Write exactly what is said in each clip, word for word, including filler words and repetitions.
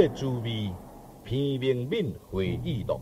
的滋味，偏明敏回忆录。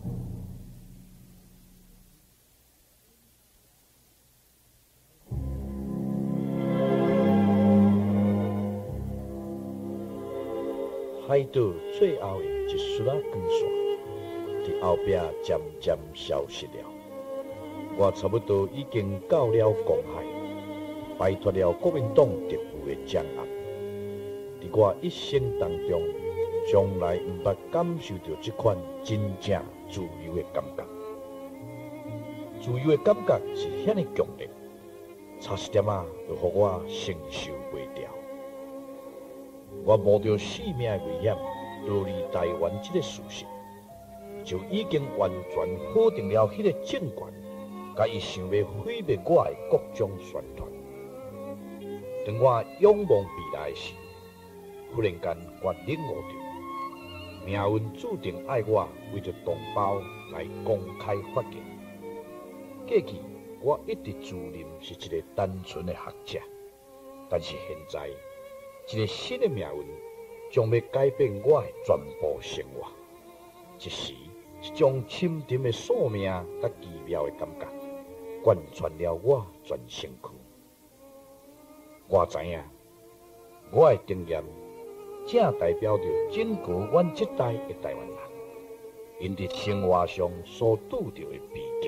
海岛最后的一束啊光线，伫后壁渐渐消失了。我差不多已经到了公海，摆脱了国民党特务的掌握。伫我一生当中，从来毋捌感受到这款真正自由的感觉。自由的感觉是遐尼强烈，差一点啊，就互我承受袂了。我冒着性命的危险逃离台湾这个事实，就已经完全否定了迄个政权，甲伊想要毁灭我的各种宣传。当我仰望未来时，忽然间我领悟到，命运注定爱我为着同胞来公开发言。过去我一直自认是一个单纯的学者，但是现在，一个新的命运将要改变我的全部生活。一时，一种深沉的宿命甲奇妙的感觉，贯穿了我全身躯。我知影，我的经验正代表着整个阮这代的台湾人，因伫生活上所拄着的悲剧。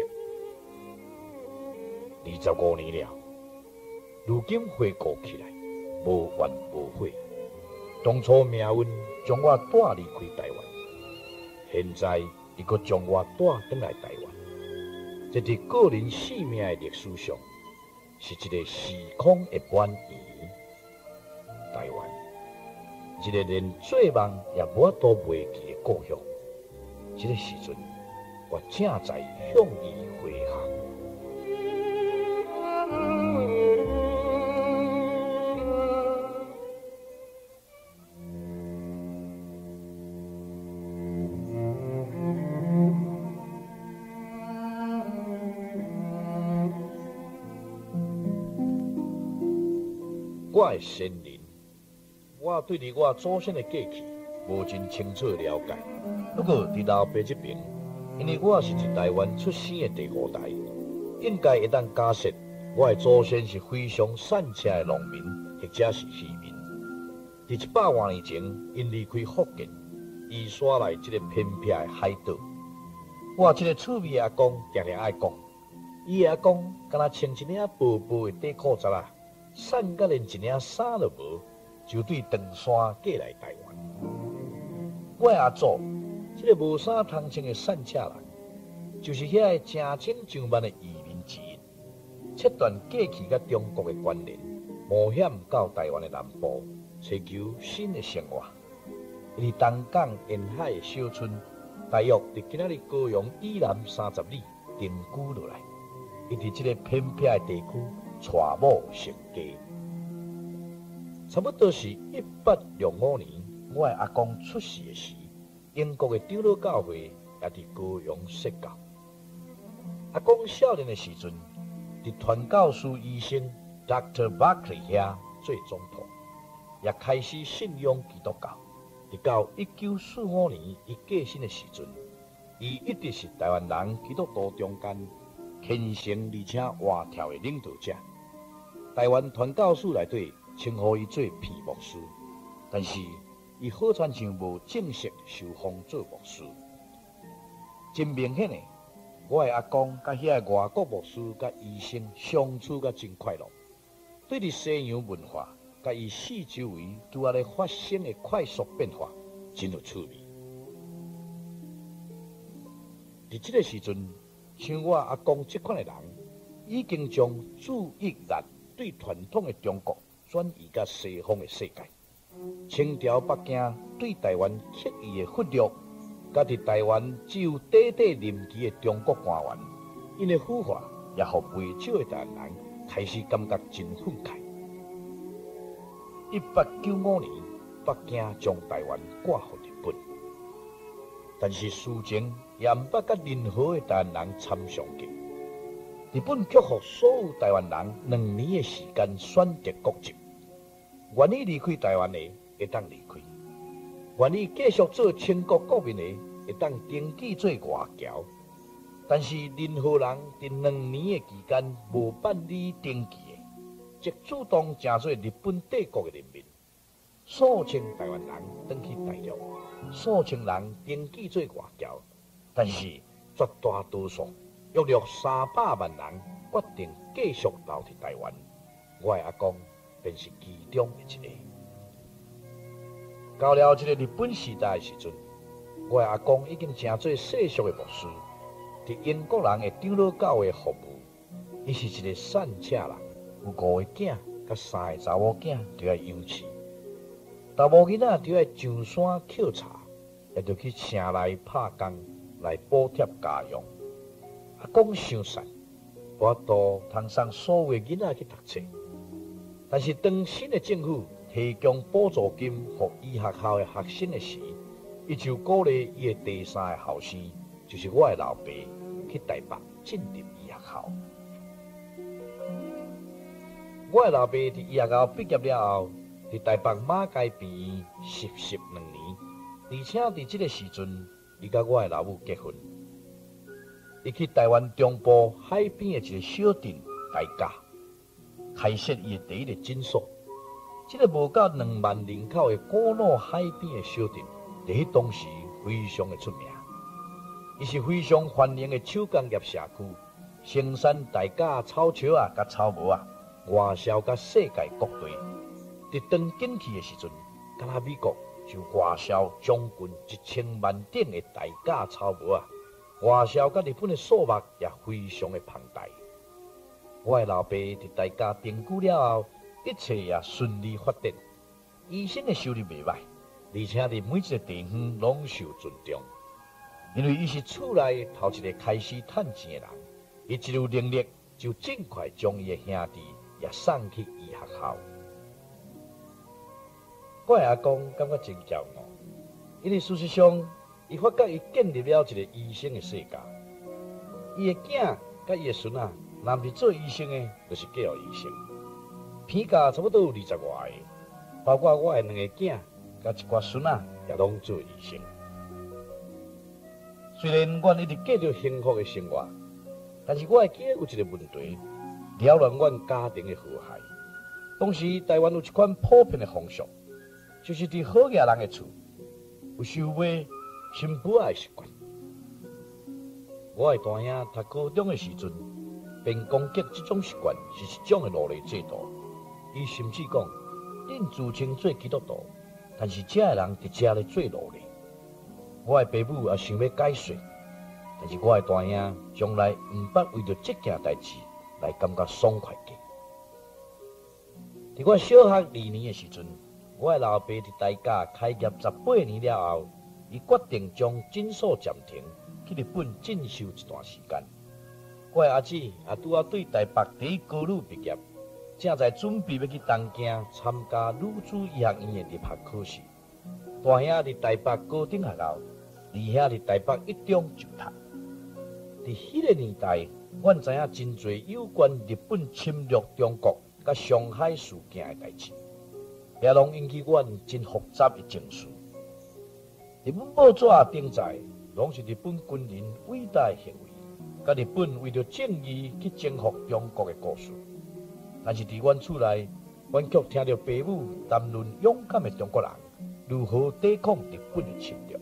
二十五年了，如今回顾起来，无怨无悔。当初命运将我带离开台湾，现在伊阁将我带返来台湾。这伫个人生命的历史上，是一个时空的转移。台湾，一个连做梦也无法度袂记的故乡。这个时阵，我正在向伊回航。我的先人，我对于我祖先的过去无真清楚了解。不过伫老爸这边，因为我是伫台湾出生的第五代，应该会当假设我的祖先是非常善车的农民，或者是渔民。伫一百多年前，因离开福建，移徙来这个偏僻的海岛。我这个趣味的阿公常常爱讲，伊的阿公敢若穿一领薄薄的短裤衩啊。瘦甲连一领衫都无，就对长山过来台湾。我阿祖，这个无衫通穿的瘦车人，就是遐个正经上万的移民之一，切断过去甲中国的关联，冒险到台湾的南部，追求新的生活。伊伫东港沿海的小村，大约伫今仔日高雄以南三十里定居落来。伊伫这个偏僻的地区。娶某成家，差不多是一八六五年，我的阿公出世的时，英国的长老教会也伫高雄设教。阿公少年的时阵，伫传教士医生 Doctor Buckley 遐做总统，也开始信仰基督教。直到一九四五年伊过身的时阵，伊一直是台湾人基督徒中间虔诚而且活跳的领导者。台湾传教士内底称呼伊做皮牧师，但是伊好像像无正式受封做牧师。真明显的，我的阿公甲遐个外国牧师甲医生相处甲真快乐，对伫西洋文化甲伊四周围拄仔咧发生的快速变化真有趣味。伫这个时阵，像我阿公这款的人，已经将注意力对传统的中国转移到西方的世界。清朝北京对台湾刻意的忽略，甲伫台湾只有短短任期的中国官员，因的腐化也互袂少的台湾人开始感觉真愤慨。一八九五年，北京将台湾挂予日本，但是事情也毋捌甲任何的台湾人参详过。日本却予所有台湾人两年的时间选择国籍，愿意离开台湾的会当离开， 愿意继续做清国国民的，会当登记做外侨。但是任何人伫两年的期间无办理登记的，即主动成做日本帝国的人民。数千台湾人登去大陆，数千人登记做外侨，但是绝大多数约略三百万人决定继续留伫台湾。我的阿公便是其中的一个。到了这个日本时代的时阵，我的阿公已经成做世俗的牧师，伫英国人的长老教会服务。伊是一个善车人，有五个囝，甲三个查某囝就要养饲。查某囡仔就要上山捡茶，也着去城内拍工来补贴家用。阿公伤善，无法度通送所有的囡仔去读册。但是当新的政府提供补助金予伊学校的学生的时，伊就鼓励伊的第三个后生，就是我的老爸，去台北进入伊学校。我的老爸伫医学校毕业了后，伫台北马街边实习两年，而且伫这个时阵，伊甲我的老母结婚。伊去台湾中部海边的一个小镇大甲，开设伊的第一个诊所。这个无到两万人口的古老海边的小镇，在迄当时非常的出名。伊是非常繁荣的手工业社区，生产大甲草树啊、甲草帽啊，外销甲世界各地。伫当景气的时阵，敢若美国就外销将近一千万顶的大甲草帽啊，外销甲日本的数目也非常的庞大。我的老爸伫大甲定居了后，一切也顺利发展，医生的收入袂歹，而且伫每一个地方拢受尊重。因为伊是厝内头一个开始趁钱的人，伊一有能力就尽快将伊的兄弟也送去医学校。我的阿公感觉真骄傲，因为事实上，伊发觉伊建立了一个医生的世界。伊的囝甲伊的孙仔，若毋是做医生的，就是计学医生。片价差不多有二十外个，包括我的两个囝甲一寡孙仔，也拢做医生。虽然阮一直过着幸福的生活，但是我会记得有一个问题，扰乱阮家庭的和谐。当时台湾有一款普遍的风俗，就是伫好野人的厝有收买新妇仔的习惯。我的大兄读高中的时阵，便攻击这种习惯是一种的奴隶制度。伊甚至讲，恁自称做基督徒，但是这个人伫遮咧做奴隶。我的爸母也想要解说，但是我的大兄从来毋捌为着这件代志来感觉爽快过。伫我小学二年的时阵，我的老爸伫大甲开业十八年了后，伊决定将诊所暂停，去日本进修一段时间。我的阿姊也拄啊对台北第一高女毕业，正在准备要去东京参加女子医学院的入学考试。大兄伫台北高等学校，二兄伫台北一中就读。伫迄个年代，阮知影真侪有关日本侵略中国甲上海事件的代志，也拢引起阮真复杂的情绪。日本报纸登载，拢是日本军人伟大的行为，甲日本为着正义去征服中国的故事。但是伫阮厝内，阮却听到父母谈论勇敢的中国人如何抵抗日本的侵略。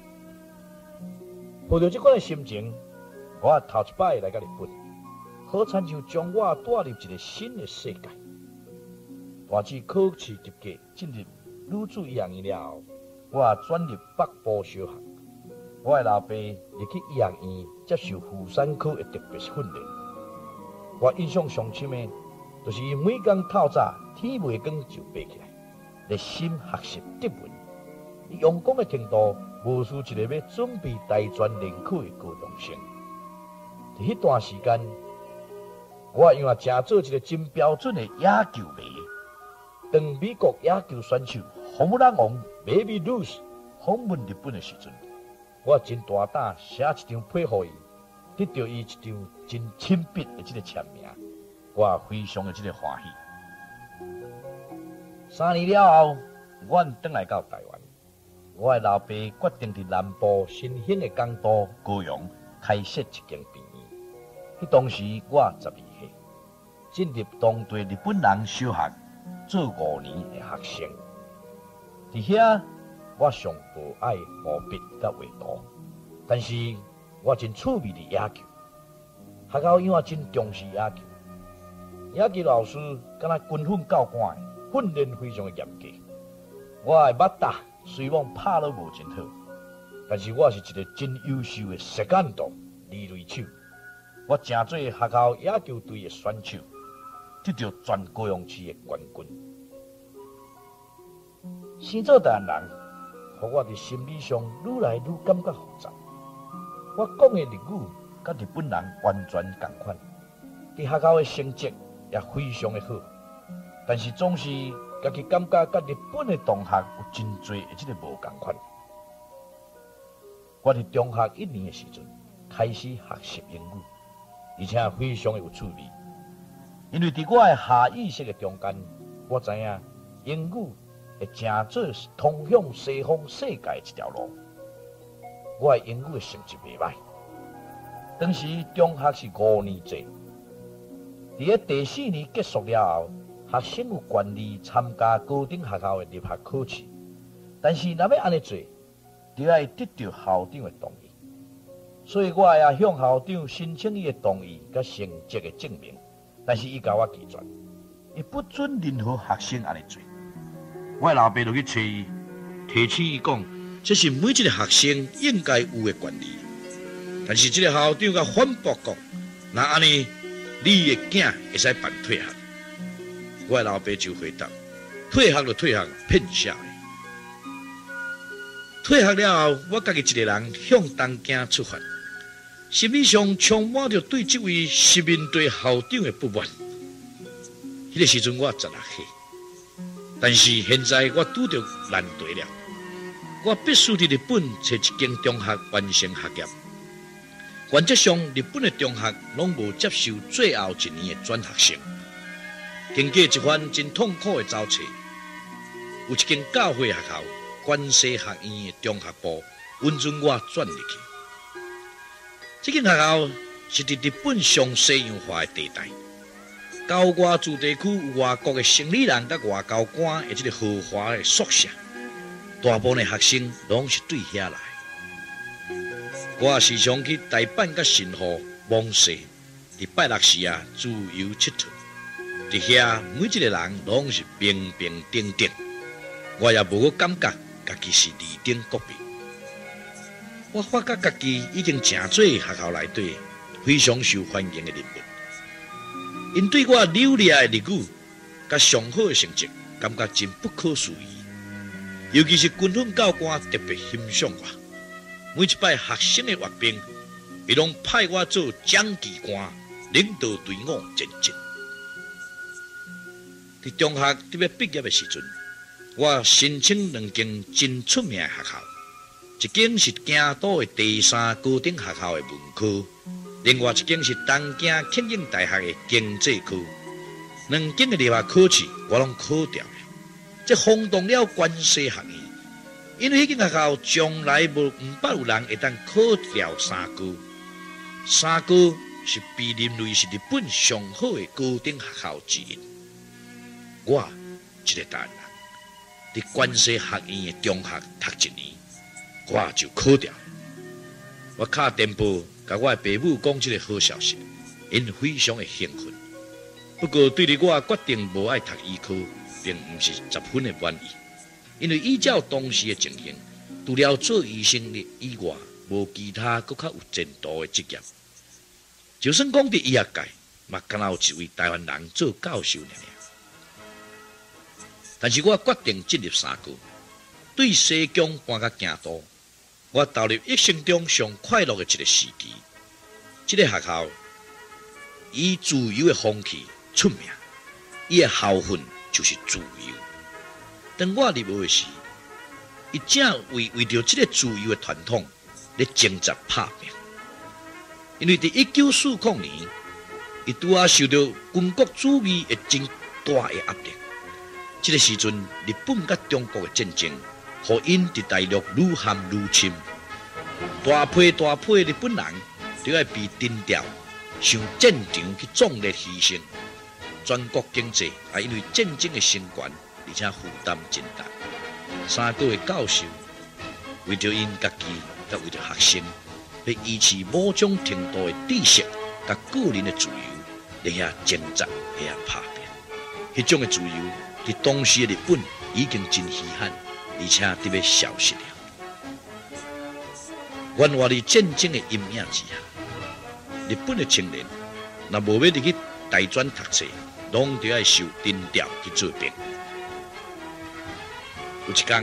抱着这款的心情，我头一摆来到日本，好亲像将我带入一个新的世界。大致考试及格进入女子医学院了后，我转入北部小学。我的老爸入去医学院接受妇产科的特别训练。我印象上深的，就是伊每天透早天未光就爬起来，热心学习德文。伊用功的程度，无输一个要准备大专联考的高中生。在迄段时间，我因为正做一个真标准的野球迷。当美国野球选手红木兰王 Baby Ruth 访问日本的时阵，我真大胆写一张配合伊，得到伊一张真亲笔的这个签名，我非常的这个欢喜。三年了后，阮转来到台湾， 我的老爸决定伫南部新兴的港都高雄开设一间病院。迄当时我十二岁，进入当地日本人小学做五年的学生。伫遐，我上无爱毛笔甲画图，但是我真趣味伫野球。学校因为真重视野球，野球老师敢若军训教官的，训练非常的严格。我的目打虽然拍得无真好，但是我是一个真优秀的射箭道二垒手。我成做学校野球队的选手，得到全高雄市的冠军。生做台湾人，互我伫心理上愈来愈感觉复杂。我讲的日语甲日本人完全同款，伫学校的成绩也非常的好，但是总是家己感觉甲日本的同学有真侪的即个无同款。我伫中学一年的时阵开始学习英语，而且非常的有趣味，因为伫我的下意识的中间，我知影英语会成做通向西方世界的一条路。我的英语的成绩袂歹。当时中学是五年制，伫咧第四年结束了后，学生有权利参加高等学校的入学考试，但是若要安尼做，就要得到校长的同意。所以我也向校长申请伊的同意甲成绩的证明，但是伊甲我拒绝，伊不准任何学生安尼做。我的老爸就去找伊，提醒伊讲，这是每一个学生应该有的权利。但是这个校长甲反驳讲，那安尼，你的囝会使办退学。我的老爸就回答：退学就退学，骗啥的？退学了后，我家己一个人向东京出发，心理上充满着对这位实面对校长的不满。迄、那个时阵我十六岁，但是现在我拄着难题了，我必须伫日本找一间中学完成学业。原则上，日本的中学拢无接受最后一年的转学生。经过一番真痛苦的找找，有一间教会学校关西学院的中学部允准我转入去。这间学校是伫日本上西洋化的地带，郊外自地区有外国的生理人甲外交官的这个豪华的宿舍，大部分的学生拢是对遐来。我时常去台办甲神户、蒙氏，伫拜六时啊自由佚佗。伫遐每一个人拢是平平等等，我也无感觉家己是二等国民。我发觉家己已经成做学校内底非常受欢迎的人物，因对我流利的日语甲上好的成绩感觉真不可思议。尤其是军训教官特别欣赏我。每一摆学生的阅兵，伊拢派我做讲旗官，领导队伍前进。伫中学伫要毕业的时阵，我申请两间真出名的学校，一间是京都的第三高等学校的文科，另外一间是东京庆应大学的经济科。两间的入学考试我拢考掉了，这轰动了关西学院。因为迄间学校从来无毋捌有人会当考掉三高，三高是被认为是日本上好的高等学校之一。我一个台湾人，伫关西学院的中学读一年，我就考掉了。我敲电报甲我的爸母讲这个好消息，因非常的兴奋。不过对于我决定无爱读医科，并毋是十分的满意。因为依照当时的情形，除了做医生以外，无其他更较有前途的职业。就算讲伫医学界，嘛敢若有一位台湾人做教授尔尔。但是我决定进入三高，对西江搬到京都，我投入一生中上快乐的一个时期。这个学校以自由的风气出名，伊的校训就是自由。当我入学时，伊正为为着这个自由的传统，咧挣扎拍拼。因为伫一九四零年，伊拄啊受到军国主义的真大的压力。这个时阵，日本甲中国的战争互因伫大陆愈陷愈深。大批大批的日本人就要被征调上战场去壮烈牺牲，全国经济也因为战争的升悬，而且负担真大。三个月教授为着因家己，甲为着学生，要维持某种程度的知识甲个人的自由，来遐挣扎，来遐打拼。迄种的自由，伫当时的日本已经真稀罕，而且得要消失了。原活伫战争的阴影之下，日本的青年若无要入去大专读册，拢得要受征调去做兵。有一天，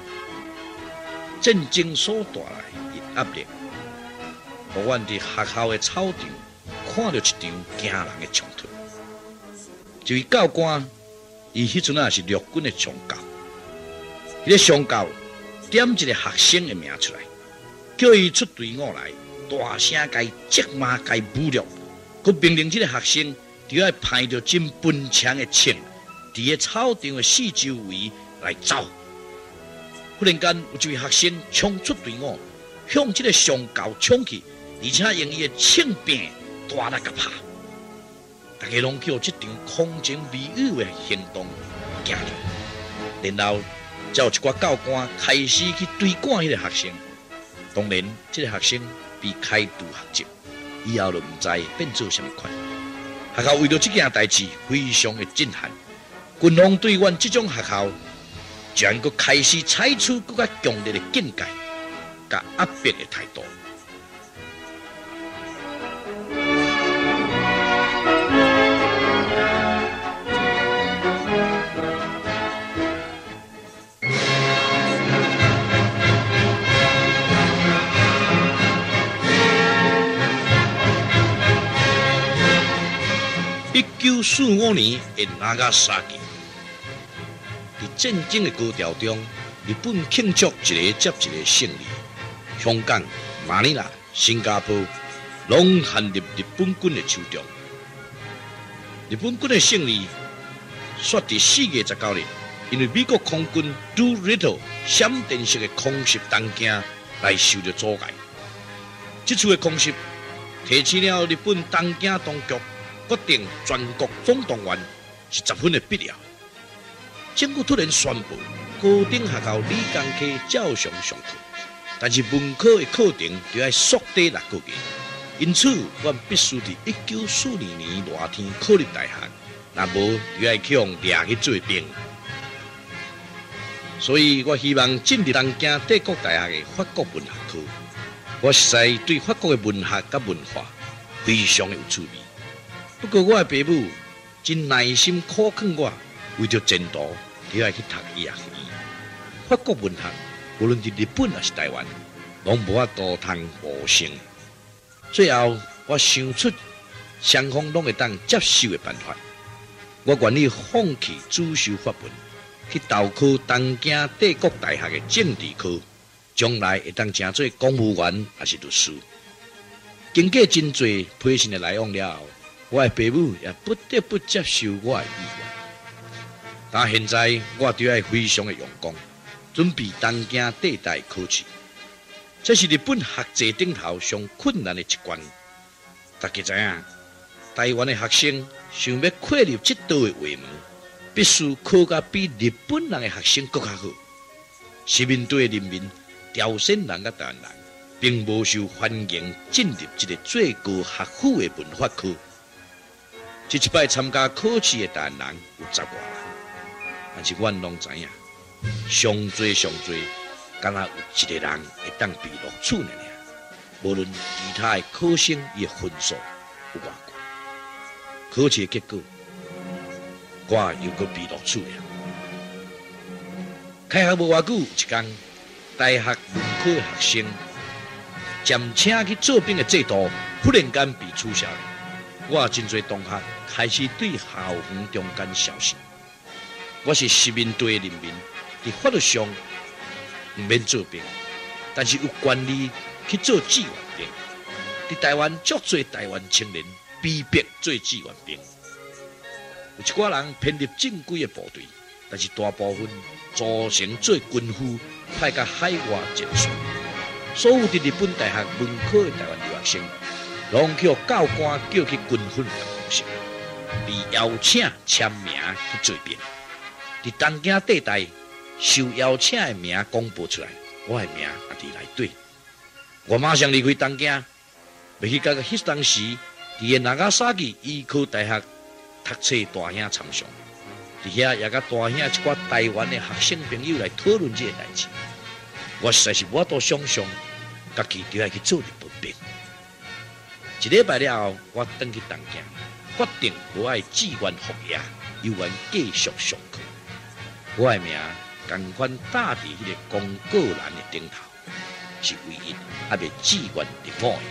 战争所带来的压力，互阮伫学校的操场看到一场惊人的冲突。一位教官，伊迄阵啊是陆军的上校，迄个上校点一个学生的名出来，叫伊出队伍来，大声甲伊责骂、甲伊侮辱，佮命令这个学生就要派着真奔强的枪，伫个操场的四周围来走。忽然间，有一位学生冲出队伍，向这个上校冲去，而且用伊的枪柄大力甲拍。大家拢叫这场空前美妙的行动惊着，然后才有一寡教官开始去追赶迄个学生。当然，这个学生被开除学籍，以后就唔知变做什么款。学校为了这件代志非常的震撼，军方对阮这种学校，居然佮开始采取更加强烈的警戒、甲压迫的态度。一九四五年的那加萨基，在战争的高潮中，日本庆祝一个接一个胜利。香港、马尼拉、新加坡拢陷入日本军的手中。日本军的胜利，煞伫四月十九日，因为美国空军 Doolittle 闪电式的空袭东京来受到阻碍。这次的空袭提醒了日本东京当局。决定全国总动员是十分的必要。政府突然宣布，高等学校理工科照常上课，但是文科的课程就要缩短六个月。因此，我必须伫一九四二年热天考入大学，若无就要去用掠去做兵。所以我希望进入东京帝国大学的法国文学科。我实在对法国的文学甲文化非常有趣味。不过我的爸母真耐心苦劝我，为着前途，就要去读医学院。法国文学，无论是日本还是台湾，拢无法度通无成。最后，我想出双方拢会当接受的办法。我愿意放弃主修法文，去投考东京帝国大学的政治科，将来会当成做公务员还是律师。经过真侪批信的来往了后，我的父母也不得不接受我的意愿，但现在我就要非常的用功，准备东京帝大考试。这是日本学制顶头上困难的一关。大家知影，台湾的学生想要跨入这道的围门，必须考甲比日本人的学生更加好。是面对人民，朝鲜人甲台湾人，并无受欢迎进入这个最高学府的文化科。这一摆参加考试的台湾人有十外人，但是阮拢知影，上最上最，敢若有一个人会当被录取呢尔。无论其他的考生伊的分数有偌高，考试的结果，我又搁被录取了。开学无偌久，一天，大学文科的学生暂请去做兵的制度，忽然间被取消了。我真侪同学开始对校园中间消失。我是实面对的人民，在法律上唔免做兵，但是有权利去做志愿兵。在台湾，足侪台湾青年被逼做志愿兵，有一寡人偏入正规的部队， 但是大部分组成做军夫，派到海外战术。所有伫日本大学文科的台湾留学生，拢去教官叫去军训的方式，被邀请签名去做兵。伫东京地带受邀请的名公布出来，我的名也伫内底。我马上离开东京，要去甲个迄当时伫个长崎医科大学读册大兄参详，伫遐也甲大兄一寡台湾的学生朋友来讨论这个代志。我实在是无法度想象，家己就要去做日本兵。一礼拜了后，我返去东京，决定无爱志愿服役，犹原继续上课。我的名同款打伫迄个公告栏的顶头，是唯一还未志愿入伍的。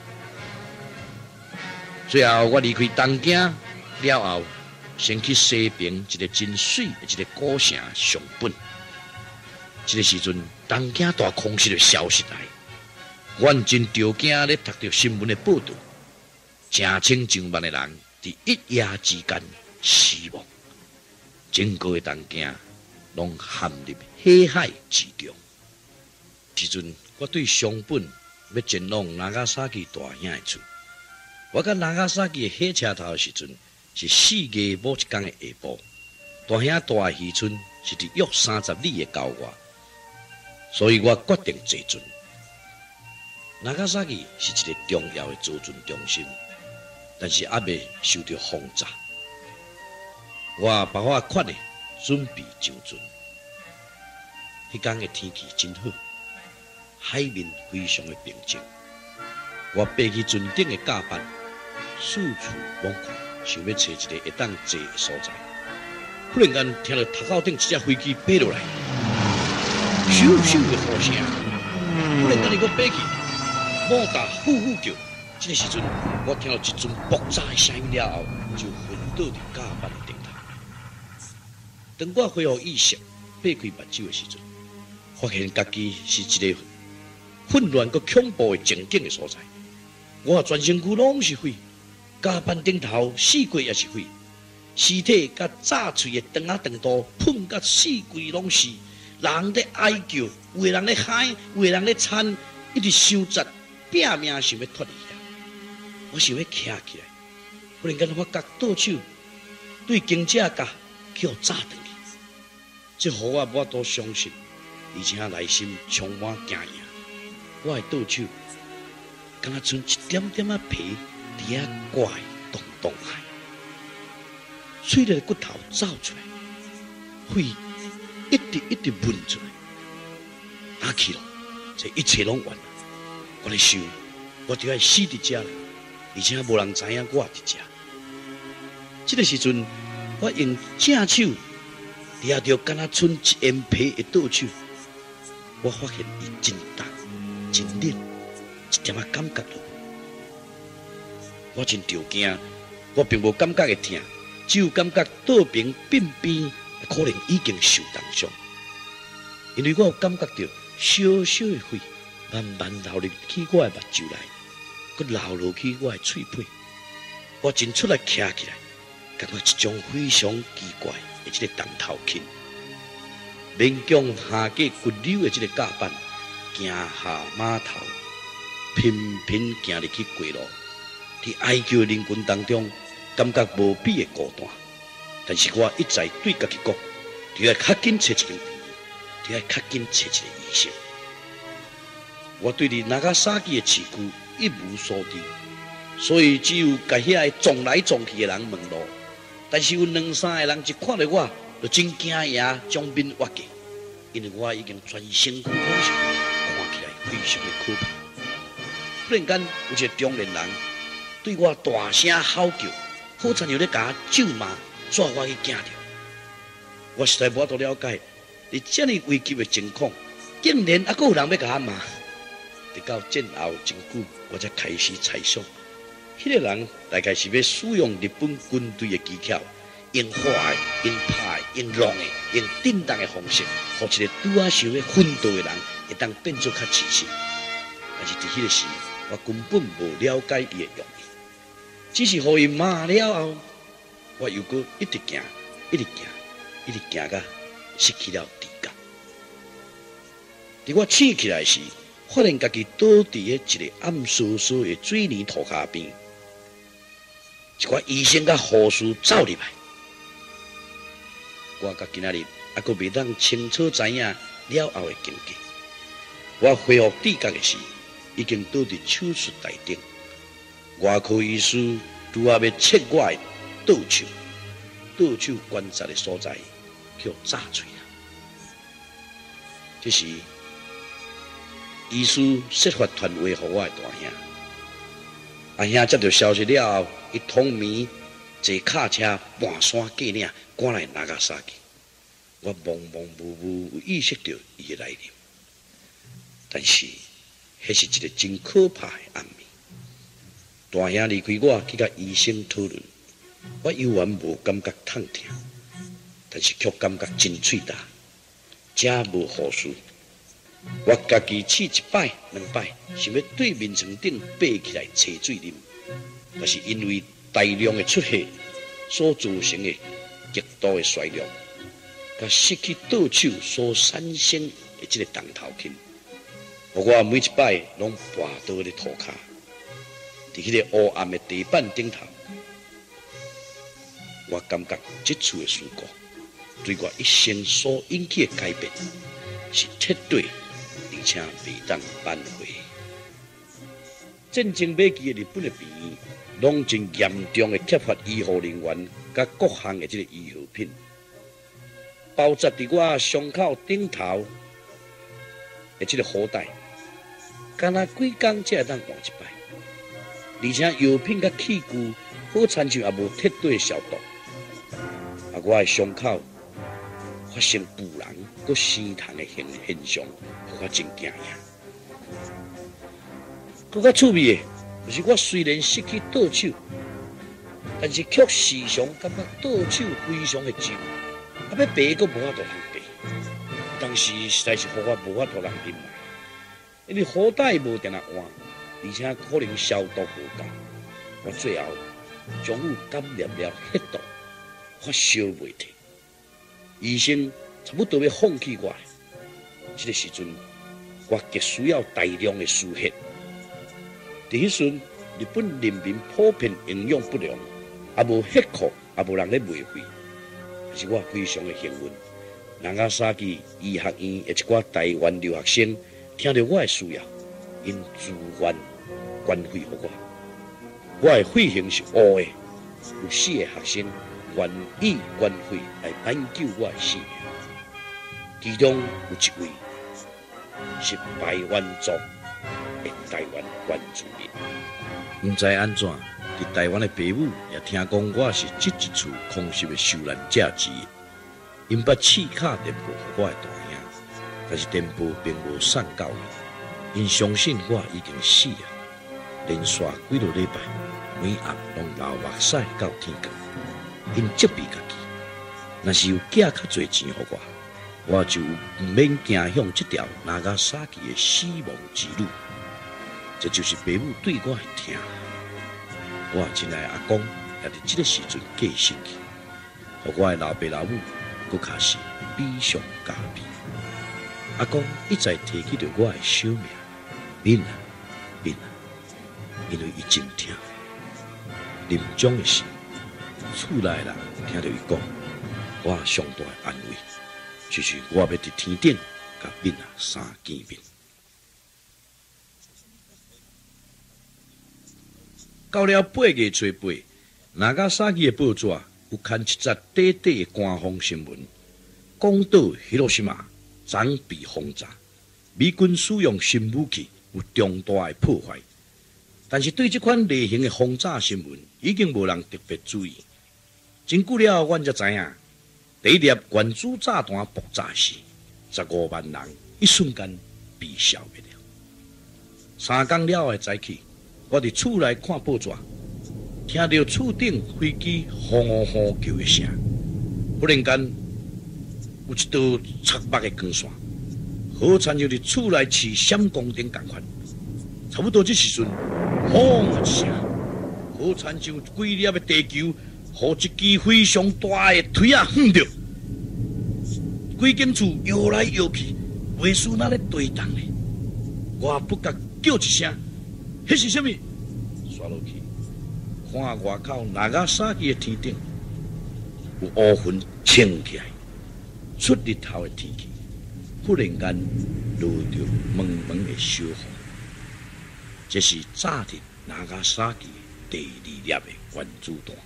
最后，我离开东京了后，先去西平一个真水的一个古城上本。这个时阵，东京大空袭的消息来，阮真着惊咧读到新闻的报道，成千上万的人伫一夜之间死亡，整个的东京拢陷入火海之中。时阵，我对上本要前往长崎大兄的厝。我甲长崎的火车头的时阵，是四月某一天的下晡。大兄大渔村是伫约三十里的郊外，所以我决定坐船。长崎是一个重要的造船中心，但是还未受到轰炸。我把我款的准备上船。迄天的天气真好，海面非常的平静。我爬去船顶的甲板，四处望看，想要找一个会当坐的所在。忽然间听到头壳顶一只飞机飞落来，咻咻的呼声。忽然间伊阁飞去，猛打呼呼叫。这个时阵，我听到一阵爆炸的声音了后，就昏倒伫甲板的顶头。当我恢复意识，擘开目睭的时阵，发现家己是一个混乱佮恐怖的情景的所在。我全身躯拢是血，甲板顶头四界也是血，尸体甲炸碎的肠仔肠肚喷甲四界拢是，人咧哀叫，有的人咧喊，有的人咧惨，一直想窒，拼命想要脱离遐。我想要徛起来，忽然间发觉倒手对经者甲去互炸断去，这互我无法度相信，而且内心充满惊讶。我的倒手，敢若剩一点点仔皮伫遐怪动动海，碎了的骨头走出来，血一直一直喷出来。打去了，这一切拢完了。我咧想，我就要死伫遮了，而且无人知影我伫遮。这个时阵，我用正手抓着敢若剩一烟皮的倒手，我发现伊真重。真冷，一点仔感觉都无。我真着惊，我并无感觉会痛，只有感觉倒边鬢边可能已经受重伤，因为我有感觉到小小的血慢慢流入去我的目睭内，佮流落去我的喙皮。我真出来徛起来，感觉一种非常奇怪的这个重头轻，勉强下过骨溜的这个甲板。行下码头，频频行入去街路，伫哀叫的人群当中，感觉无比的孤单。但是我一再对家己讲，就要较紧找一间病院，就要较紧找一个医生。我对伫长崎的市区一无所知，所以只有甲遐个撞来撞去的人问路。但是有两三个人一看到我，就真惊讶，将面挖过，因为我已经全身躯拢是。非常的可怕。忽然间，有一个中年人对我大声吼叫，好像又咧甲我咒骂，煞我去惊着。我实在无法度了解，伫这么危急的情况，竟然还佫有人要甲我骂。直到战后真久，我才开始猜想，迄、那个人大概是要使用日本军队的技巧，用火的、用拍的、用浪的、用震动的方式，互一个拄啊想要奋斗的人。会当变作较自信，但是伫迄个时，我根本无了解伊的用意，只是互伊骂了后，我又搁一直行，一直行， 一直行到失去了知觉。伫我醒起来时，发现家己倒伫咧一个暗飕飕的水泥涂骹边，一寡医生甲护士走入来。我甲今仔日还阁未当清楚知影了后的境界。我恢复知觉的时，已经倒伫手术台顶。外科医师拄啊要切我的倒手，倒手关节的所在，叫炸碎了。这时，医师设法传话给我的大兄。阿兄接到消息了后，伊通暝坐卡车半山过岭赶来那加萨基。我模模糊糊有意识到伊的来临，但是迄是一个真可怕的暗暝。大兄离开我去甲医生讨论，我犹原无感觉痛痛，但是却感觉真喙焦，真无护士。我家己试一摆两摆，想要对面床顶爬起来找水啉，但是因为大量的出血所造成的极度的衰弱，甲失去倒手所产生的这个重头筋，互我每一摆拢跋倒咧涂骹，伫迄个黑暗的地板顶头，我感觉这次的事故对我一生所引起的改变是彻底。而且未当挽回。战争末期的日本的病院，拢真严重的缺乏医护人员，甲各项的这个医药品，包扎伫我伤口顶头的这个火带，干那几工才会当换一摆，而且药品甲器具好亲像也无彻底消毒，啊，我的伤口发生腐烂佮生痰的现现象。我真惊呀！更较趣味的，就是我虽然失去倒手，但是却时常感觉倒手非常的重，啊，要爬阁无法度通爬。当时实在是互我无法度通忍耐，因为好歹无定来换，而且可能消毒无够，我最后将有感染了血毒，发烧袂退。医生差不多要放弃我。这个时阵，我极需要大量的输血。伫迄阵，日本人民普遍营养不良，也无血库，也无人咧卖血。但是我非常的幸运，长冈沙基医学院的一寡台湾留学生听到我的需要，因自愿捐费给我。我的费用是乌的，有四个学生愿意捐费来挽救我的性命，其中有一位。是台湾族的台湾原住民，唔知安怎，伫台湾的父母也听讲我是这一处空袭的受难者之一。因把刺卡电报给我的大兄，但是电报并无送到伊，因相信我已经死了。连续几个礼拜，每暗拢流目屎到天光。因责备家己，若是有寄较侪钱给我。我就唔免行向这条那加萨基的死亡之路，这就是父母对我的疼。我亲爱的阿公也伫这个时阵过身去，互我的老爸老母佫开始悲伤加悲。阿公一再提起着我的小命，忍啊忍啊，因为伊真疼。临终的时，厝内人听到伊讲，我上大的安慰。就是我要伫天顶甲囡仔相见面。到了八月初八，那加萨基的报纸有刊一则短短的官方新闻，讲到希罗西马将被轰炸，美军使用新武器有重大的破坏。但是对这款例行的轰炸新闻，已经无人特别注意。真久了，阮才知影。第一粒原子炸弹爆炸时，十五万人一瞬间被消灭了。三更了的早起，我伫厝内看报纸，听到厝顶飞机轰轰叫的声，忽然间有一道漆白的光线，好亲像伫厝内饲闪光灯同款。差不多这时阵，轰一声，好亲像几粒的地球。互一支非常大的推啊，哼着， 规间厝摇来摇去，袂输那咧堆动咧。我不觉叫一声，迄是啥物？刷落去，看外口那个沙基的天顶，有乌云升起来，出日头的天气，忽然间落着蒙蒙的小雨。这是早日那个沙基第二粒的原子弹。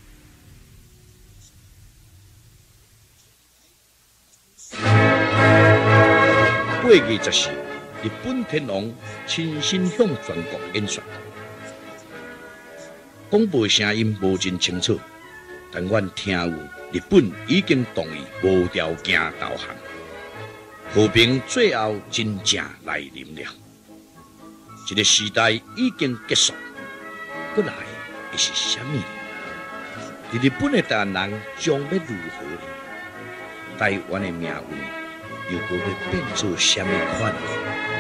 八月十四，日本天皇亲身向全国演说，广播声音无真清楚，但阮听有日本已经同意无条件投降，和平最后真正来临了。一个时代已经结束，搁来又是啥物？伫日本的台湾人将要如何呢？台湾的命运又搁要变做啥物款呢？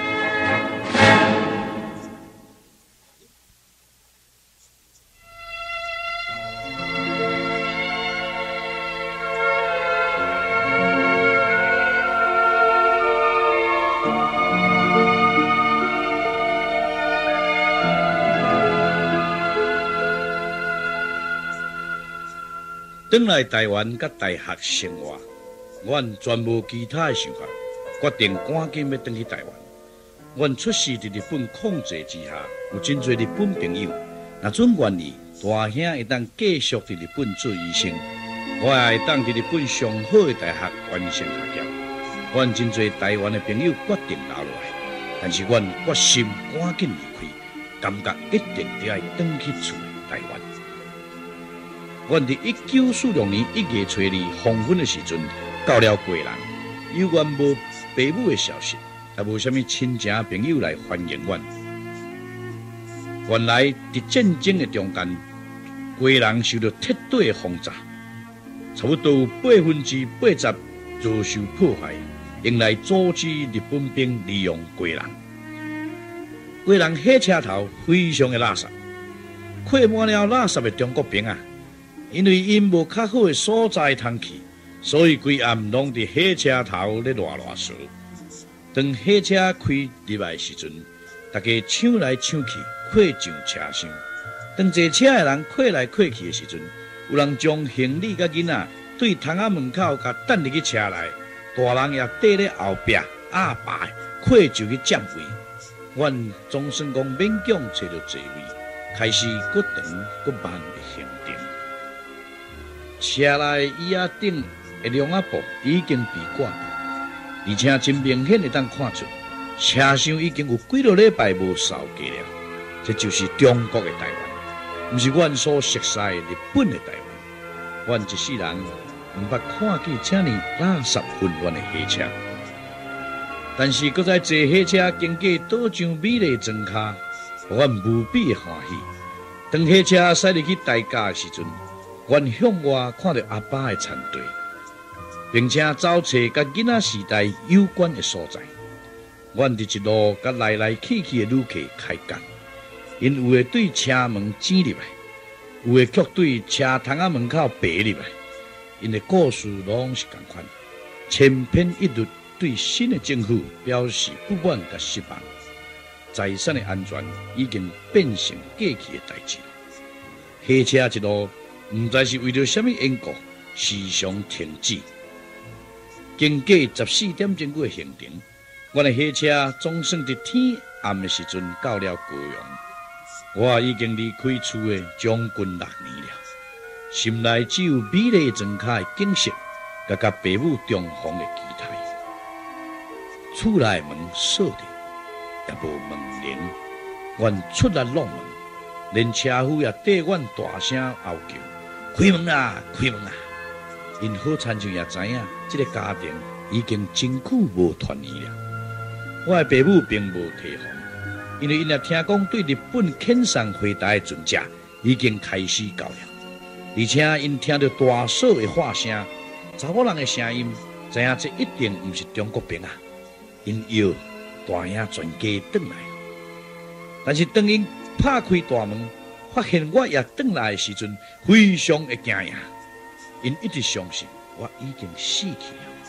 转来台湾甲大学生活，阮全无其他的想法，决定赶紧要转去台湾。阮出世伫日本控制之下，有真侪日本朋友。若准愿意，大兄会当继续伫日本做医生，我也会当伫日本上好的大学完成学业。阮真侪台湾的朋友决定留落来，但是阮决心赶紧离开，感觉一定得要转去厝的台湾。阮伫一九四六年一月初二黄昏的时阵，到了贵人，有缘无爸母的消息，也无啥物亲情朋友来欢迎阮。原来伫战争的中间，贵人受到铁队的轰炸，差不多有八分之八十遭受破坏，用来阻止日本兵利用贵人。贵人火车头非常的垃圾，挤满了垃圾的中国兵啊！因为因无较好的所在通去，所以规暗拢伫火车头咧乱乱踅。当火车开入来时阵，大家抢来抢去，挤上车厢。当坐车的人挤来挤去的时阵，有人将行李甲囡仔对窗仔门口甲等入去车内，大人也缀咧后壁压排，挤就去占位。阮总算讲勉强找到座位，开始搁长搁慢的行程。车内椅仔顶的凉仔布已经被挂掉，而且真明显会当看出，车厢已经有几个礼拜无扫过了。这就是中国的台湾，不是阮所熟悉的日本的台湾。阮一世人毋捌看见这呢垃圾混乱的火车，但是搁在坐火车经过岛上美丽庄卡，阮无比的欢喜。当火车驶入去台家的时阵，阮向外看到阿爸的残堆，并且找找甲囡仔时代有关的所在。阮伫一路甲来来去去的旅客开讲，因有的对车门挤入来，有的却对车窗仔门口爬入来。因的故事拢是同款，千篇一律对新的政府表示不满甲失望。财产的安全已经变成过去的代志。火车一路毋知是为着什么缘故，时常停止。经过十四点钟过的行程，阮的火车总算伫天暗的时阵到了高雄。我已经离开厝的将近六年了，心内只有美丽庄卡的景色，甲甲爸母重逢的期待。厝内门锁着，也无门铃。阮出力弄门，连车夫也对阮大声吼叫：“开门啊，开门啊！”因好亲像也知影，这个家庭已经真久无团圆了。我的爸母并无提防，因为因也听讲对日本遣送回台的船只已经开始到了，而且因听到大嫂的话声、查某人的声音，知影这一定毋是中国兵啊。因邀大兄全家转来，但是当因拍开大门，发现我也转来的时阵，非常的惊讶。因一直相信我已经死去了，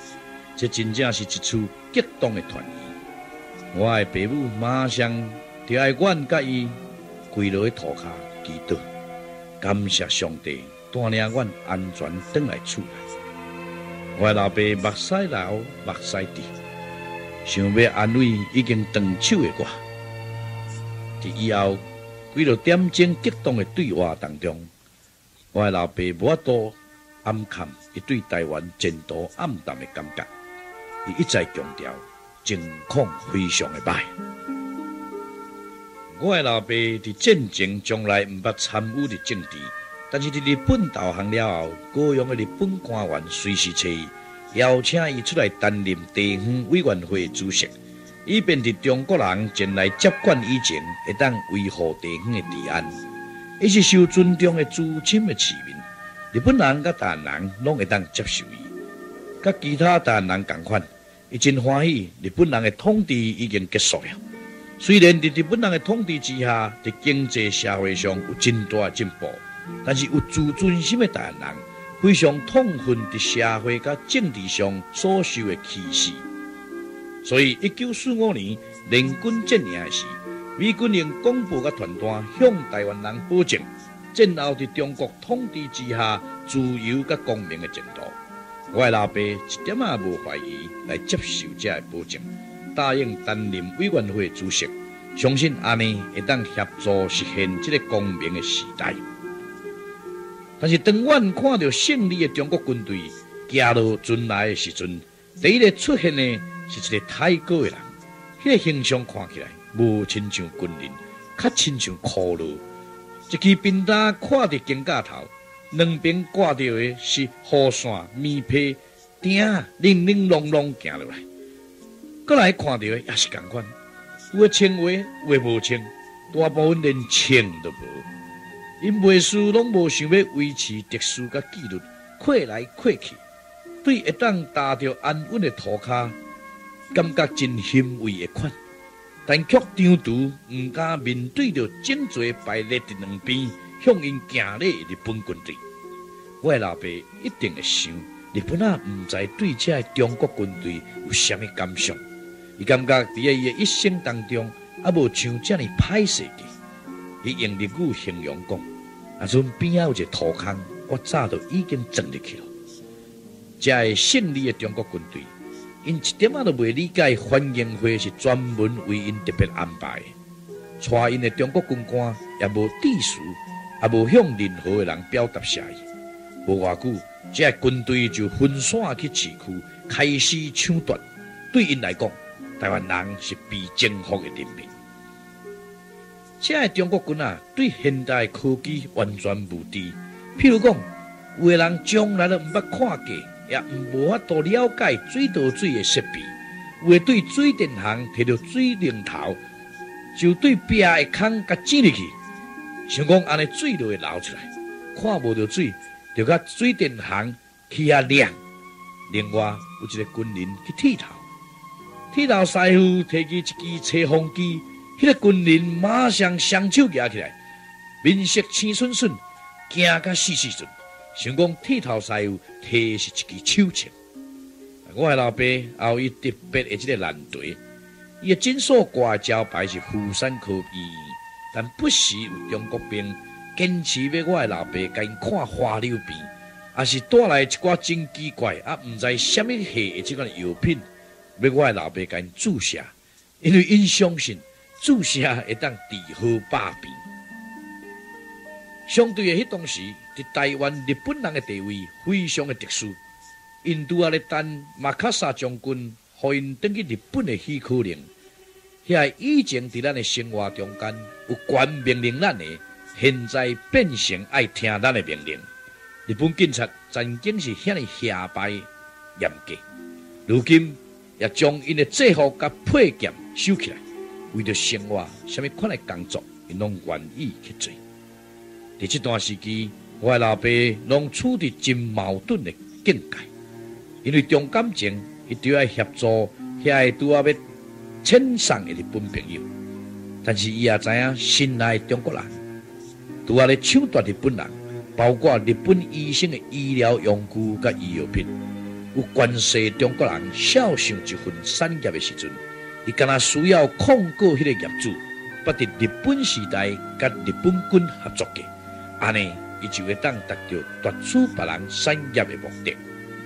这真正是一出激动的团圆。我的爸母马上就爱阮甲伊跪落去涂骹祈祷，感谢上帝带领阮安全返来厝内。我的老爸目屎流，目屎滴，想要安慰已经断手的我。伫以后几落点钟激动的对话当中，我的老爸无法度暗藏伊对台湾前途暗淡的感觉，伊一再强调情况非常的歹。我的老爸伫战争从来毋捌参与伫政治，但是伫日本投降了后，高雄的日本官员随时找伊，邀请伊出来担任地方委员会主席，以便伫中国人前来接管以前，会当维护地方的治安。伊是受尊重的资深的市民，日本人甲台湾人拢会当接受伊，甲其他台湾人同款。伊真欢喜，日本人的统治已经结束了。虽然伫日本人的统治之下，伫经济社会上有真大的进步，但是有自尊心的台湾人非常痛恨伫社会甲政治上所受的歧视。所以，一九四五年联军战赢的时，美军用广播甲传单向台湾人保证，战后伫中国统治之下自由甲光明的前途。我的老爸一点也无怀疑来接受这个保证，答应担任委员会主席，相信安尼会当协助实现这个光明的时代。但是当阮看到胜利的中国军队行落船来的时阵，第一个出现的是一个太高的人，迄、那个形象看起来无亲像军人，较亲像骷髅。一支兵搭看伫肩胛头。两边挂着的是雨伞、棉被、鼎，零零隆隆行落来。过来看到的也是同款，有的穿鞋，有的无穿，大部分连穿都无。因袂事拢无想要维持秩序甲纪律，过来过去，对会当踏着安稳的涂骹，感觉真欣慰的款。但却张图毋敢面对着整齐排列伫两边。向因行礼日本军队，我的老爸一定会想，日本啊毋知对这中国军队有啥物感想。伊感觉伫伊的一生当中，啊无像这样歹势的。伊用日语形容讲，啊阵边仔有一个土坑，我早就已经钻入去了。这个胜利的中国军队，因一点仔都袂理解欢迎会是专门为因特别安排的，带因的中国军官也无致辞。也无向任何的人表达谢意，无偌久，这军队就分散去市区，开始抢夺。对因来讲，台湾人是被征服的人民。这中国军啊，对现代科技完全无知。譬如讲，有的人从来都毋捌看过，也无法度了解水道水的设备。有的对水电行摕到水龙头，就对壁的孔甲挤入去。想讲安尼水就会流出来，看无到水，就甲水电行起下亮。另外有一个军人去剃头，剃头师傅摕起一支吹风机，迄、那个军人马上双手举起来，面色青顺顺，惊甲死死阵。想讲剃头师傅摕是一支手枪。我的老爸也有伊特别的这个难题，伊的诊所挂的招牌是妇产科医院。但不时有中国兵坚持要我的老爸甲因看花柳病，也是带来一寡真奇怪啊，毋知什么系的这款药品，要我的老爸甲因注射，因为因相信注射会当治好百病。相对的，迄当时伫台湾日本人的地位非常的特殊，因拄啊咧等马卡萨将军，互因转去日本的许可令。遐以前伫咱的生活中间有权命令咱的，现在变成爱听咱的命令。日本警察曾经是遐尼下败严格，如今也将因的制服甲配件收起来，为着生活，什么款的工作，因拢愿意去做。伫这段时期，我的老爸拢处伫真矛盾的境界，因为重感情，伊就要协助遐拄啊要遣送的日本朋友，但是伊也知影新来的中国人拄啊咧抢夺日本人，包括日本医生的医疗用具甲医药品， 有关系中国人少上一份产业的时阵，伊敢若需要控告迄个业主，不伫日本时代甲日本军合作嘅，安尼伊就会当达到夺取别人产业的目的。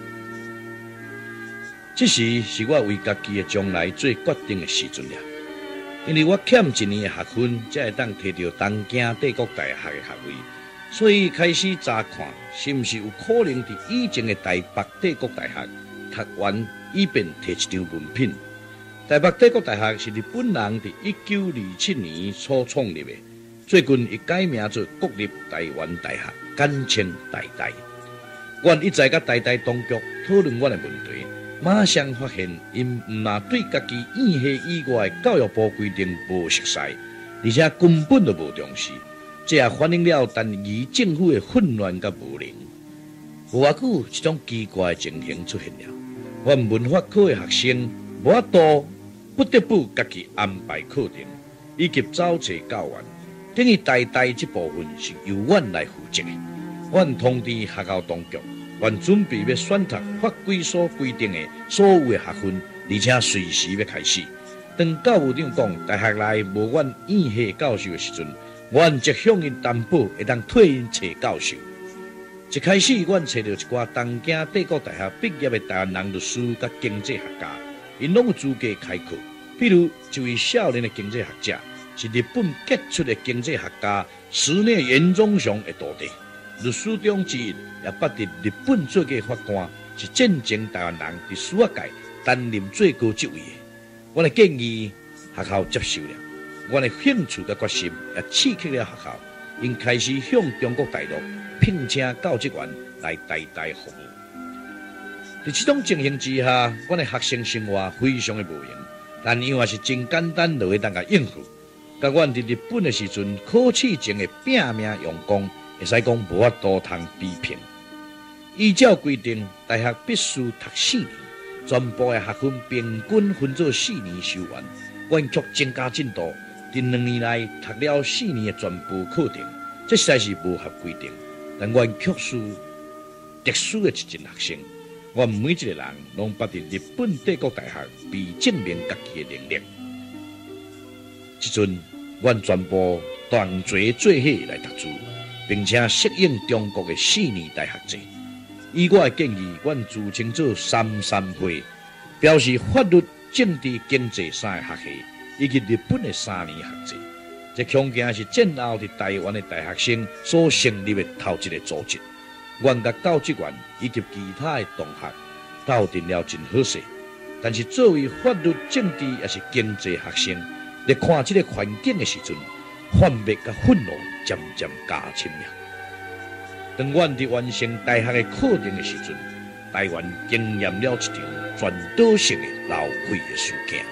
这时是我为家己的将来做决定的时阵了，因为我欠一年的学分，才会当摕到东京帝国大学的学位，所以开始查看是毋是有可能伫以前的台北帝国大学读完，以便摕一张文凭。台北帝国大学是日本人伫一九二七年所创立的，最近已改名做国立台湾大学，简称台大。我一再甲台大当局讨论我的问题，马上发现因毋但对家己院系以外的教育部规定无熟悉，而且根本就无重视，这也反映了单于政府的混乱甲无能。无偌久，一种奇怪的情形出现了，我们文化科的学生无法度。不得不家己安排课程，以及找找教员，等于台大这部分是由阮来负责的。阮通知学校当局，阮准备要选读法规所规定的所有的学分，而且随时要开始。当教务长讲大学内无阮院系教授的时阵，阮即向因担保会当替因找教授。一开始，阮找到一寡东京帝国大学毕业的台湾人律师甲经济学家。因拢有资格开课，譬如一位少年的经济学者，是日本杰出的经济学家室内严忠祥的徒弟，律师中之一，也捌伫日本做过法官，是见证台湾人伫司法界担任最高职位的。我的建议学校接受了，我的兴趣甲决心也刺激了学校，因开始向中国大陆聘请教职员来台大服务。在这种情形之下，我的学生生活非常的无用，但因为是真简单，就会当甲应付。甲阮伫日本的时阵，考试前的拼命用功，会使讲无法度通比拼。依照规定，大学必须读四年，全部的学分平均分做四年修完。阮却增加进度，伫两年内读了四年的全部课程，这实在是无合规定。但阮却是特殊的一群学生。我每一个人拢捌伫日本帝国大学被证明家己的能力。即阵，阮全部同齐做伙来读书，并且适应中国的四年大学制。以我的建议，阮自称做三三会，表示法律、政治、经济三个学系，以及日本的三年学制。这恐惊是战后伫台湾的大学生所成立的头一个组织。阮甲教职员以及其他的同学斗阵了真好势，但是作为法律、政治也是经济学生，在看这个环境的时阵，幻灭甲愤怒渐渐加深了。当阮伫完成大学的课程的时阵，台湾经验了一场全岛性的流血的事件。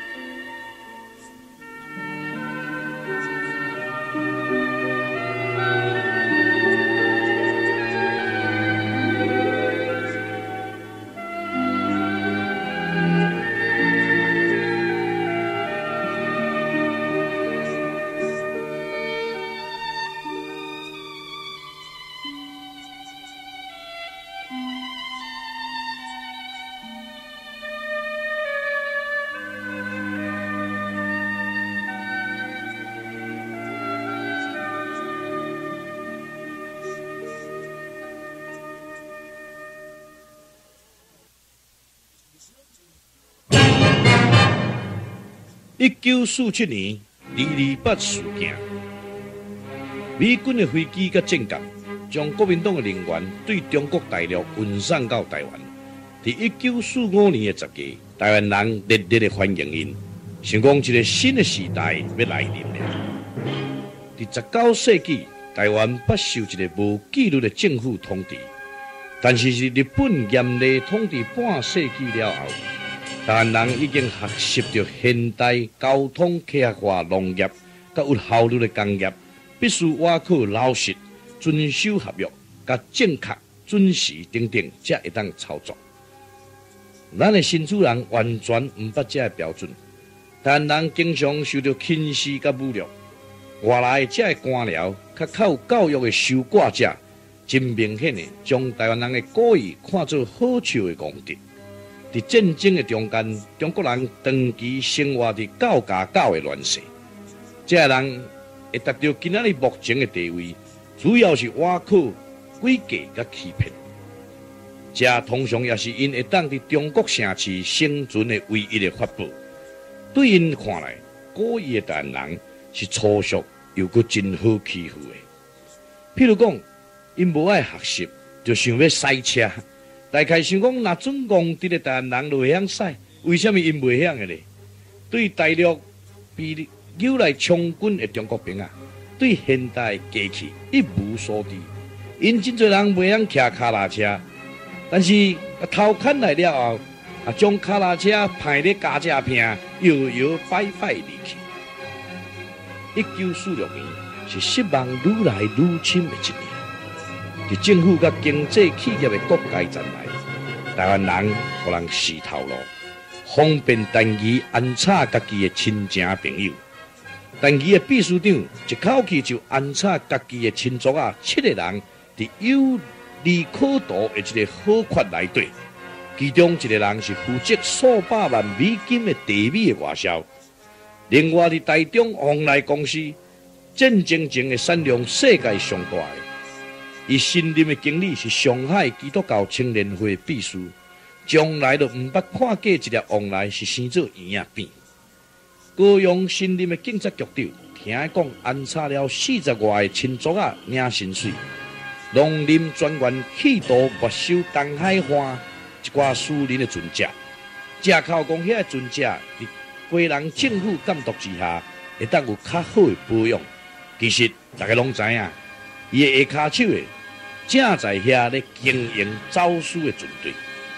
一九四七年二二八事件，美军的飞机甲战舰将国民党的人员对中国大陆运送到台湾。在一九四五年的十月，台湾人热烈的欢迎因，想讲一个新的时代要来临了。在十九世纪，台湾不受一个无纪律的政府统治，但是是日本严厉统治半世纪了后。台湾人已经学习着现代交通科学化农业，甲有效率的工业，必须挖靠老实、遵守合约、甲正确、准时等等，才会当操作。咱的新主人完全毋捌这个标准，台湾人经常受到轻视甲侮辱。外来这个官僚，较靠有教育的收挂者， 真明显的将台湾人的故意看作好笑的功德。在战争的中间，中国人长期生活在教家教的乱世，这些人会达到今仔日目前的地位，主要是挖苦、诡计甲欺骗。这通常也是因会当在中国城市生存的唯一的法宝。对因看来，故意的台湾人是粗俗又阁真好欺负的。譬如讲，因无爱学习，就想要赛车。大概想讲，若准公伫个台湾人就会晓赛，为什么因袂晓的呢？对大陆被诱来充军的中国兵啊，对现代机器一无所知。因真侪人袂晓骑脚踏车，但是偷看来了后，啊将脚踏车派咧加价片，摇摇摆摆离去。一九四六年是失望愈来愈深的一年。伫政府甲经济企业的各界站内，台湾人互人示头路，方便单于安插家己的亲情朋友。单于的秘书长一口气就安插家己的亲族啊，七个人伫有利可图的一个好款内底，其中一个人是负责数百万美金的地米的外销。另外，伫台中宏来公司，战争前的产量世界上大的。伊新任的经理是上海基督教青年会秘书，从来都毋捌看过一粒往来是生做圆啊扁。高雄新任的警察局长，听讲安插了四十外个亲族啊领薪水，农林专员企图没收东海岸一寡私人的船只，借口讲遐个船只伫归人政府监督之下，会当有较好的保养。其实大家拢知影。伊的下骹手的，正在遐咧经营走私的船队。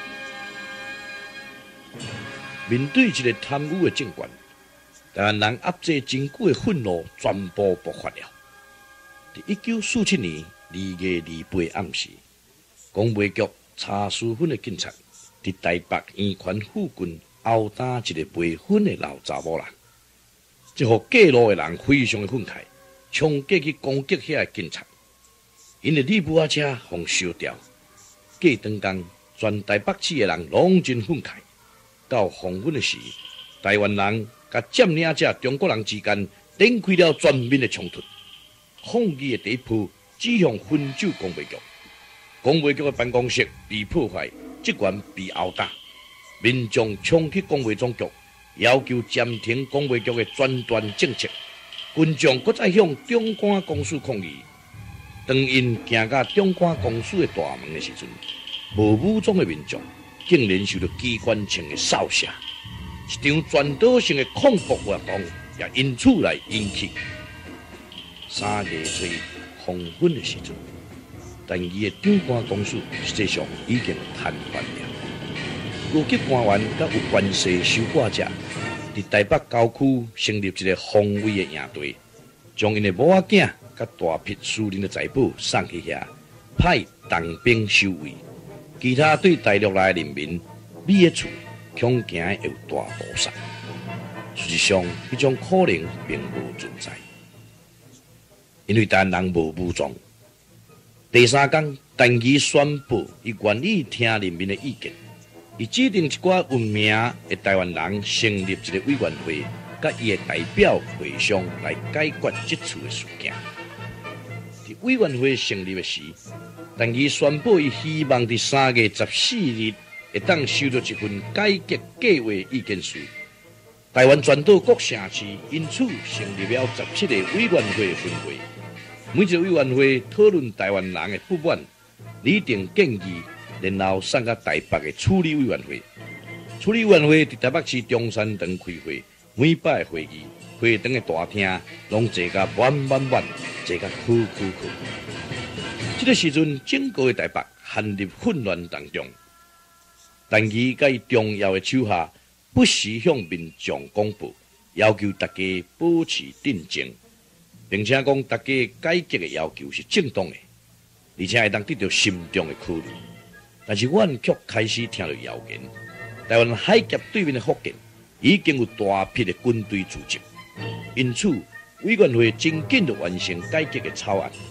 面对一个贪污的政权，台湾人压制真久的愤怒全部爆发了。伫一九四七年二月二八暗时，公卫局查私分的警察伫台北圆环附近殴打一个备婚的老查某人，这互过路的人非常的愤慨，冲过去攻击遐个警察。因的李母仔车互烧掉，过长工，全台北市的人拢真愤慨。到黄昏的时，台湾人甲占领者中国人之间展开了全面的冲突。抗议的第一波指向分州公卫局，公卫局的办公室被破坏，职员被殴打，民众冲去公卫总局，要求暂停公卫局的专断政策。群众搁再向中关公署抗议。当因行到中关公署的大门的时阵，无武装的民众竟然受到机关枪的扫射，一场全岛性的恐怖活动也因此来引起。三月初黄昏的时阵，但伊的中关公署实际上已经瘫痪了。高级官员甲有关系收割者，伫台北郊区成立一个防卫的营队，将因的母仔囝甲大批私人的财宝送去遐，派当兵守卫。其他对大陆来的人民，米的厝恐惊会有大屠杀。事实上，迄种可能并无存在，因为台湾人无武装。第三天，陈仪宣布伊愿意听人民的意见，伊指定一寡有名的台湾人成立一个委员会，甲伊的代表会商来解决这次的事件。伫委员会成立的时，陈仪宣布伊希望伫三月十四日会当收到一份改革计划意见书。台湾全岛各城市因此成立了十七个委员会分会，每一个委员会讨论台湾人的不满，拟定建议，然后送到台北的处理委员会。处理委员会伫台北市中山堂开会，每摆会议。会堂的大厅拢坐甲满满满，坐甲哭哭哭。这个时阵，整个的台北陷入混乱当中。但伊甲伊重要的手下不时向民众公布，要求大家保持镇静，并且讲大家改革的要求是正当的，而且会当得到心中的考虑。但是，阮却开始听到谣言，台湾海峡对面的福建已经有大批的军队驻集。因此，委员会真紧就完成改革的草案。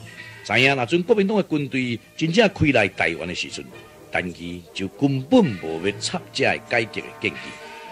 知影那阵国民党的军队真正开来台湾的时阵，陈其就根本无要插这个改革的建议。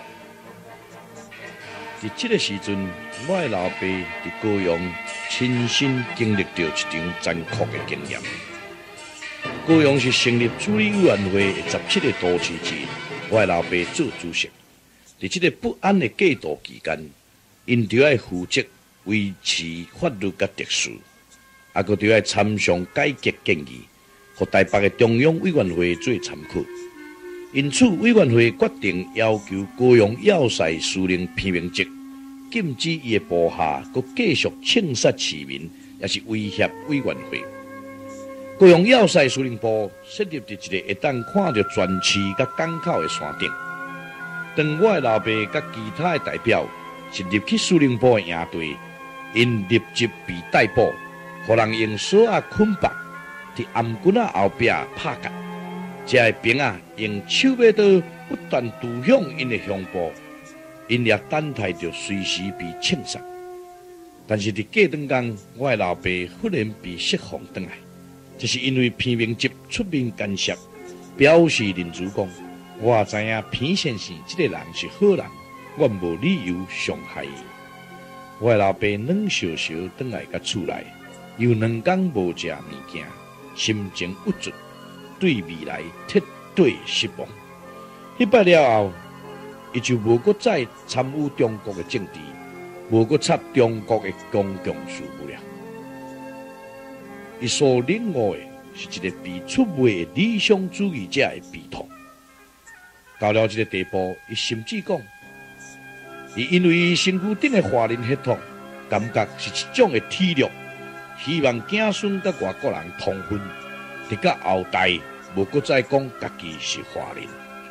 伫这个时阵，我的老爸伫高雄亲身经历着一场残酷的经验。高雄是成立处理委员会的十七个都市之一，我的老爸做主席。伫这个不安的过渡期间，因就要负责维持法律甲秩序，啊，佮就要参详改革建议，互台北的中央委员会做参考。因此，委员会决定要求高雄要塞司令偏明职禁止伊的部下佮继续枪杀市民，也是威胁委员会。高雄要塞司令部设立伫一个会当看到全市甲港口的山顶。当我的老爸甲其他的代表是入去司令部的营队，因立即被逮捕，互人用锁啊捆绑，伫暗棍仔后壁拍甲。这个兵啊，用手尾刀不断堵向因的胸部，因也等待着随时被枪杀。但是伫过段间，我的老爸忽然被释放转来，这是因为偏明集出面干涉，表示认主讲，我也知影偏先生这个人是好人，我无理由伤害伊。我的老爸冷笑笑转来甲厝内，又两天无食物件，心情郁卒。对未来彻底失望。迄摆了后，伊就无搁再参与中国的政治，无搁插中国的公共事务了。伊所领悟的是一个被出卖的理想主义者的悲痛。到了这个地步，伊甚至讲，伊因为伊身躯顶的华人血统，感觉是一种的体力，希望子孙甲外国人通婚。直到后代无搁再讲家己是华人。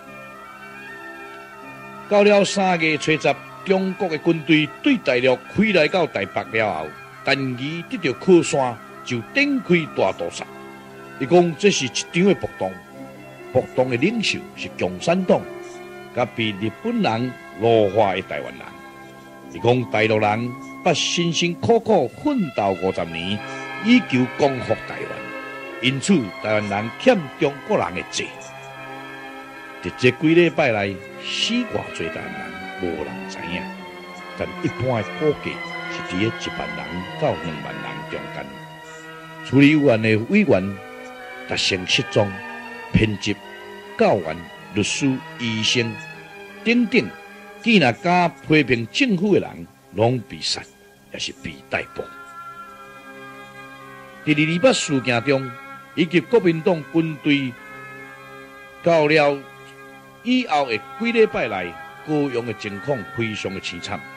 到了三月初十，中国的军队对大陆开来到台北了后，陈其得到靠山就展开大屠杀。伊讲这是一场的暴动，暴动的领袖是共产党，甲被日本人奴化的台湾人。伊讲大陆人把辛辛苦苦奋斗五十年，以求光复台湾。因此，台湾人欠中国人的债。伫这几礼拜来，死偌侪台湾人，无人知影。但一般的估计是伫咧一万人到两万人中间。处理委员的委员达成失踪、偏执、教员、律师、医生等等，既然敢批评政府的人，拢被杀，也是被逮捕。伫二二八事件中。以及国民党军队到了以后的几礼拜来，高雄的情况非常的凄惨。